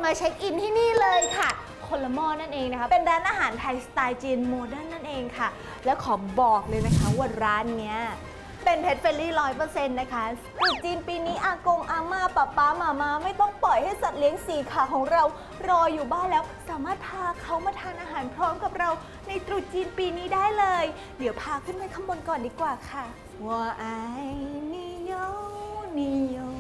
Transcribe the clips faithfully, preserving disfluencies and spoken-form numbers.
มาเช็คอินที่นี่เลยค่ะคนละหม้อนั่นเองนะคะเป็นร้านอาหารไทยสไตล์จีนโมเดิร์นนั่นเองค่ะแล้วขอบอกเลยนะคะว่าร้านเนี้ยเป็นเพจเฟรนลี่ร้อยเปอร์เซ็นต์นะคะตรุษจีนปีนี้อากงอาม่าป้าป้ามามาไม่ต้องปล่อยให้สัตว์เลี้ยงสี่ขาของเรารออยู่บ้านแล้วสามารถพาเขามาทานอาหารพร้อมกับเราในตรุษจีนปีนี้ได้เลยเดี๋ยวพาขึ้นไปข้างบนก่อนดีกว่าค่ะว่าไอ้นี่โยนี่โย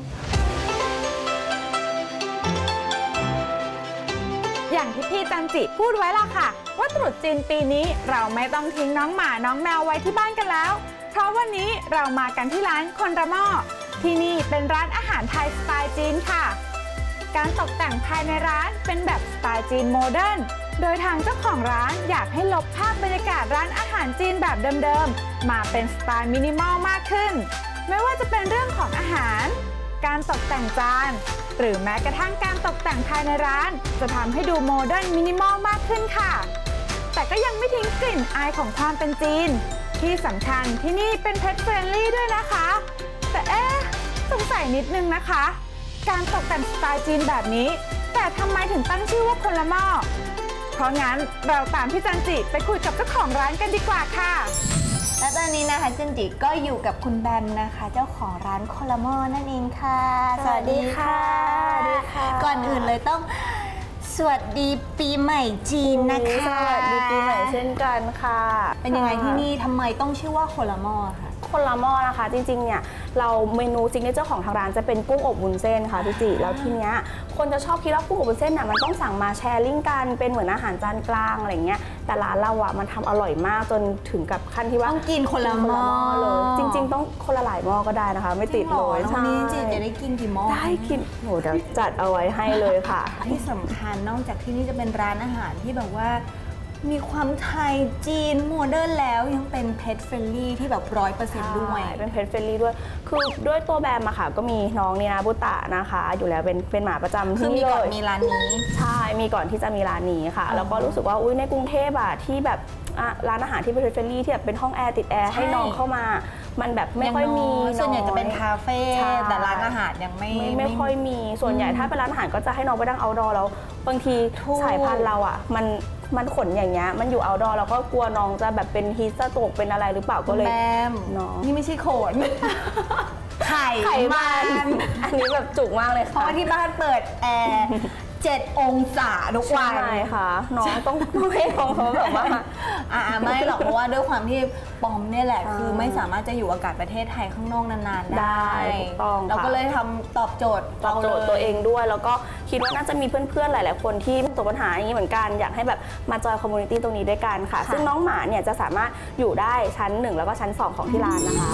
อย่างที่พี่จันจิพูดไว้ล่ะค่ะว่าตรุษจีนปีนี้เราไม่ต้องทิ้งน้องหมาน้องแมวไว้ที่บ้านกันแล้วเพราะวันนี้เรามากันที่ร้านคนละหม้อที่นี่เป็นร้านอาหารไทยสไตล์จีนค่ะการตกแต่งภายในร้านเป็นแบบสไตล์จีนโมเดิร์นโดยทางเจ้าของร้านอยากให้ลบภาพบรรยากาศร้านอาหารจีนแบบเดิมๆมาเป็นสไตล์มินิมอลมากขึ้นไม่ว่าจะเป็นเรื่องของอาหารการตกแต่งจานหรือแม้กระทั่งการตกแต่งภายในร้านจะทำให้ดูโมเดิร์นมินิมอลมากขึ้นค่ะแต่ก็ยังไม่ทิ้งกลิ่นอายของความเป็นจีนที่สำคัญที่นี่เป็นเพจเฟรนลี่ด้วยนะคะแต่เอ๊ะสงสัยนิดนึงนะคะการตกแต่งสไตล์จีนแบบนี้แต่ทำไมถึงตั้งชื่อว่าคนละหม้อเพราะงั้นเราตามพี่จันจิไปคุยกับเจ้าของร้านกันดีกว่าค่ะและตอนนี้นะคะจันจิก็อยู่กับคุณแบมนะคะเจ้าของร้านคนละหม้อนั่นเองค่ะสวัสดีค่ะก่อนอื่นเลยต้องสวัสดีปีใหม่จีนนะคะสวัสดีปีใหม่เช่นกันค่ะเป็นยังไงที่นี่ทำไมต้องชื่อว่าคนละหม้อค่ะคนละหม้อนะคะจริงๆเนี่ยเราเมนูซิกเนเจอร์ของทางร้านจะเป็นกุ้งอบวุ้นเส้นค่ะพี่จิแล้วทีเนี้ยคนจะชอบคิดว่ากุ้งอบวุ้นเส้นน่ะมันต้องสั่งมาแชร์ลิงก์กันเป็นเหมือนอาหารจานกลางอะไรเงี้ยแต่ร้านเราอ่ะมันทำอร่อยมากจนถึงกับขั้นที่ว่าต้องกินคนละหม้อเลยจริงๆต้องคนละหลายหม้อก็ได้นะคะไม่ติดเลยวันนี้จิจะได้กินกี่หม้อได้กินโหเดี๋ยวจัดเอาไว้ให้เลยค่ะที่สำคัญนอกจากที่นี่จะเป็นร้านอาหารที่แบบว่ามีความไทยจีนโมเดิร์นแล้วยังเป็นเพจเฟรนลี่ที่แบบร้อยเปอร์เซ็นต์ด้วยเป็นเพจเฟรนลี่ด้วยคือด้วยตัวแบรนด์อะค่ะก็มีน้องนีนาบุตะนะคะอยู่แล้วเป็นเป็นหมาประจำที่นี่เลยมีร้านนี้ใช่มีก่อนที่จะมีร้านนี้ค่ะแล้วก็รู้สึกว่าอุ้ยในกรุงเทพอะที่แบบร้านอาหารที่เป็นเพจเฟรนลี่ที่แบบเป็นห้องแอร์ติดแอร์ให้น้องเข้ามามันแบบไม่ค่อยมีส่วนใหญ่จะเป็นคาเฟ่แต่ร้านอาหารยังไม่ไม่ค่อยมีส่วนใหญ่ถ้าเป็นร้านอาหารก็จะให้น้องไปนั่งเอาท์ดอร์แล้วบางทีสายพันธุ์เราอะมันมันขนอย่างเงี้ยมันอยู่เอาท์ดอร์เราก็กลัวน้องจะแบบเป็นฮีสโตรกเป็นอะไรหรือเปล่าก็เลยแบมน้องนี่ไม่ใช่ขนไข่ไข่มันอันนี้แบบจุกมากเลยค่ะเพราะว่าที่บ้านเปิดแอร์เจ็ดองศาทุกวันใช่ค่ะน้องต้องให้น้องเขาแบบว่าอ่าไม่หรอกเพราะว่าด้วยความที่ปอมเนี่ยแหละคือไม่สามารถจะอยู่อากาศประเทศไทยข้างนอกนานๆได้ต้องเราก็เลยทำตอบโจทย์ตอบโจทย์ตัวเองด้วยแล้วก็คิดว่าน่าจะมีเพื่อนๆหลายๆคนที่ประสบปัญหาอย่างนี้เหมือนกันอยากให้แบบมาจอยคอมมูนิตี้ตรงนี้ด้วยกันค่ะซึ่งน้องหมาเนี่ยจะสามารถอยู่ได้ชั้นหนึ่งแล้วก็ชั้นสองของที่ร้านนะคะ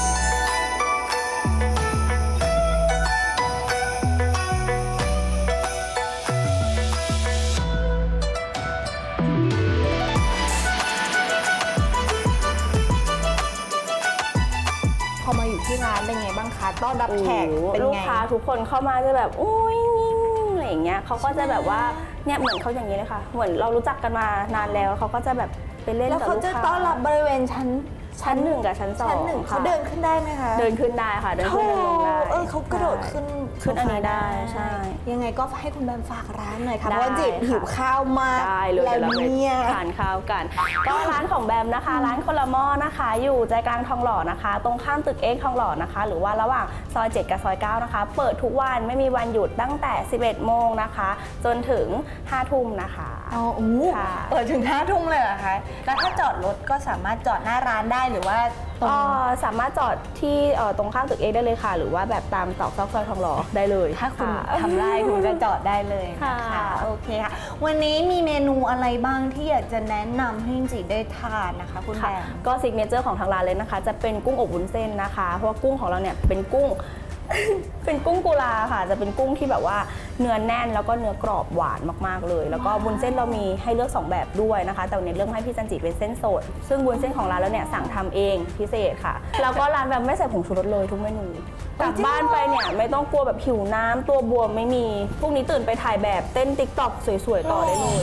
ที่ร้านเป็นไงบ้างคะต้อนรับแขกเป็นไงลูกค้าทุกคนเข้ามาจะแบบอุ้ยนิ่งอะไรอย่างเงี้ยเขาก็จะแบบว่าเนี่ยเหมือนเขาอย่างนี้เลยค่ะเหมือนเรารู้จักกันมานานแล้วเขาก็จะแบบไปเล่นกับลูกค้าแล้วเขาจะต้อนรับบริเวณชั้นชั้นหนึ่งกับชั้นสองชั้นหนึ่งเขาเดินขึ้นได้ไหมคะเดินขึ้นได้ค่ะเดินขึ้นเดินลงได้เออเขากระโดดขึ้นขึ้นอันนี้ได้ใช่ยังไงก็ให้คุณแบมฝากร้านหน่อยค่ะเพราะว่าจิบหิวข้าวมากได้เลยเราไปทานข้าวกันก็ร้านของแบมนะคะร้านคนละหม้อนะคะอยู่ใจกลางทองหล่อนะคะตรงข้ามตึกเอ็กทองหล่อนะคะหรือว่าระหว่างซอยเจ็ดกับซอยเก้านะคะเปิดทุกวันไม่มีวันหยุดตั้งแต่สิบเอ็ดโมงนะคะจนถึงห้าทุ่มนะคะอ๋อโอ้เปิดถึงห้าทุ่มเลยเหรอคะแล้วถ้าจอดรถก็สามารถจอดหน้าร้านได้หรือว่าสามารถจอดที่ตรงข้างตึกเอ็กได้เลยค่ะหรือว่าแบบตามตอกซอกซอยทองหล่อได้เลยถ้าคุณทำได้คุณจะจอดได้เลยนะคะโอเคค่ะวันนี้มีเมนูอะไรบ้างที่อยากจะแนะนำให้จิได้ทานนะคะคุณแบมก็ซิกเนเจอร์ของทางร้านเลยนะคะจะเป็นกุ้งอบวุ้นเส้นนะคะเพราะว่ากุ้งของเราเนี่ยเป็นกุ้งเป็นกุ้งกุลาค่ะจะเป็นกุ้งที่แบบว่าเนื้อแน่นแล้วก็เนื้อกรอบหวานมากๆเลยแล้วก็วุ้นเส้นเรามีให้เลือกสองแบบด้วยนะคะแต่วันนี้เลือกให้พี่จันจิเป็นเส้นสดซึ่งวุ้นเส้นของร้านแล้วเนี่ยสั่งทำเองพิเศษค่ะแล้วก็ร้านแบบไม่ใส่ผงชูรสเลยทุกเมนูกลับบ้านไปเนี่ยไม่ต้องกลัวแบบหิวน้ำตัวบวมไม่มีพวกนี้ตื่นไปถ่ายแบบเต้นติ๊กต็อกสวยๆต่อได้เลย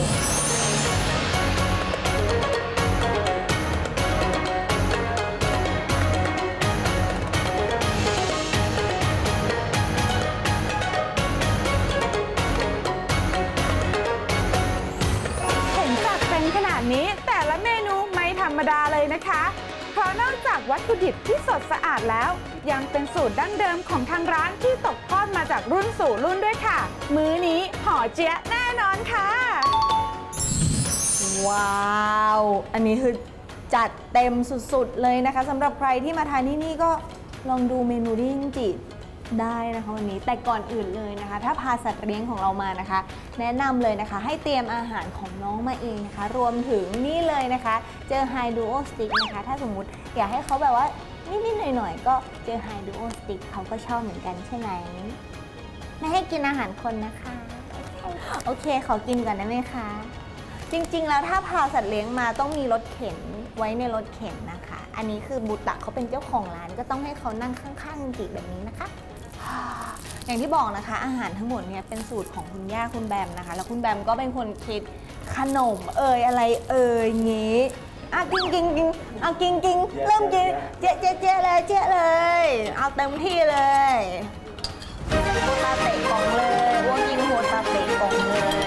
จากวัตถุดิบที่สดสะอาดแล้ว ยังเป็นสูตรดั้งเดิมของทางร้านที่ตกทอดมาจากรุ่นสู่รุ่นด้วยค่ะ มื้อนี้ห่อเจี๊ยะแน่นอนค่ะว้าว อันนี้คือจัดเต็มสุดๆเลยนะคะสำหรับใครที่มาทานที่นี่ก็ลองดูเมนูที่จินจิได้นะคะวันนี้แต่ก่อนอื่นเลยนะคะ ถ้าพาสัตว์เลี้ยงของเรามานะคะ แนะนำเลยนะคะให้เตรียมอาหารของน้องมาเองนะคะ รวมถึงนี่เลยนะคะเจอ High Duo Stick นะคะถ้าสมมุติอยากให้เขาแบบว่านิดๆหน่อยๆก็เจอ High Duo Stick เขาก็ชอบเหมือนกันใช่ไหมไม่ให้กินอาหารคนนะคะโอเคขอกินก่อนได้ไหมคะจริงๆแล้วถ้าพาสัตว์เลี้ยงมาต้องมีรถเข็นไว้ในรถเข็นนะคะ อันนี้คือบุตะเขาเป็นเจ้าของร้านก็ต้องให้เขานั่งข้างๆจิแบบนี้นะคะอย่างที่บอกนะคะอาหารทั้งหมดเนี่ยเป็นสูตรของคุณย่าคุณแบมนะคะแล้วคุณแบมก็เป็นคนคิดขนมเอ่ยอะไรเอ่ยงี้อ่ะกินกินกินเอากินกินเริ่มกินเจ๊เจ๊เจ๊เลยเจ๊เลยเอาเต็มที่เลยโฮตาเตะกล่องเลยว่ากินโฮตาเตะกล่องเลย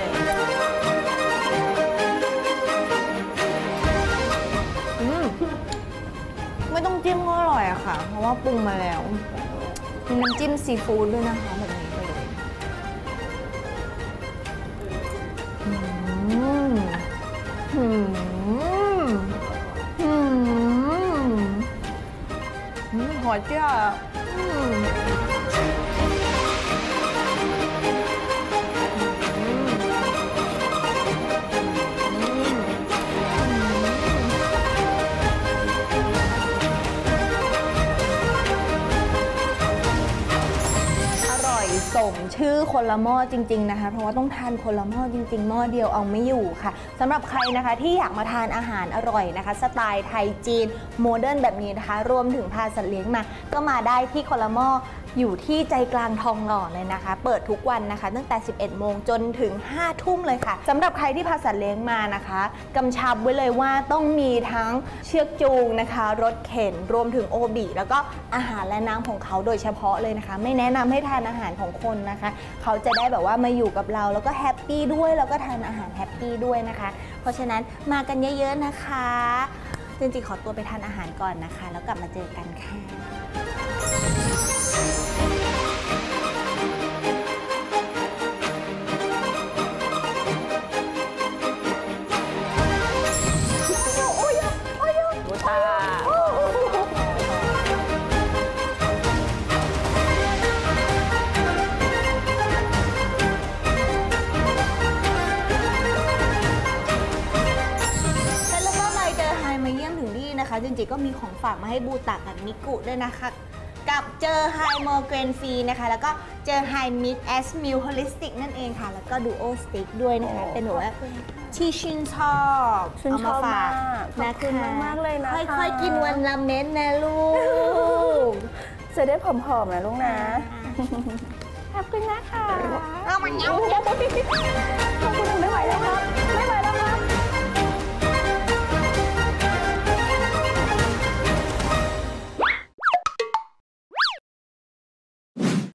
ไม่ต้องจิ้มก็อร่อยอะค่ะเพราะว่าปรุงมาแล้วมีน้ำจิ้มซีฟู้ดด้วยนะคะแบบนี้ไปเลยอืมอืมอืมอืมหอมจ้าอืมสมชื่อคนละหม้อจริงๆนะคะเพราะว่าต้องทานคนละหม้อจริงๆหม้อเดียวเอาไม่อยู่ค่ะสำหรับใครนะคะที่อยากมาทานอาหารอร่อยนะคะสไตล์ไทยจีนโมเดิร์นแบบนี้นะคะรวมถึงพาสัตว์เลี้ยงมาก็มาได้ที่คนละหม้ออยู่ที่ใจกลางทองหล่อเลยนะคะเปิดทุกวันนะคะตั้งแต่ สิบเอ็ดโมงจนถึง ห้าทุ่มเลยค่ะสำหรับใครที่พาสัตว์เลี้ยงมานะคะกำชับไว้เลยว่าต้องมีทั้งเชือกจูงนะคะรถเข็นรวมถึงโอบิแล้วก็อาหารและน้ำของเขาโดยเฉพาะเลยนะคะไม่แนะนำให้ทานอาหารของคนนะคะเขาจะได้แบบว่ามาอยู่กับเราแล้วก็แฮปปี้ด้วยแล้วก็ทานอาหารแฮปปี้ด้วยนะคะเพราะฉะนั้นมากันเยอะๆนะคะจริงๆขอตัวไปทานอาหารก่อนนะคะแล้วกลับมาเจอกันค่ะจริงๆก็มีของฝากมาให้บูตะกับมิกุด้วยนะคะกับเจอไฮโมเกรนฟรีนะคะแล้วก็เจอไฮมิกแอสมิลโฮลิสติกนั่นเองค่ะแล้วก็ดูโอสติกด้วยนะคะเป็นแบบว่าที่ชื่นชอบเอามาฝากนะคุณมากๆเลยนะค่อยๆกินวันละเม็ดนะลูกจะได้ผอมๆนะลูกนะขอบคุณนะคะเอามาเงี้ยขอบคุณไม่ไหวแล้วครับไม่ไหวแล้ว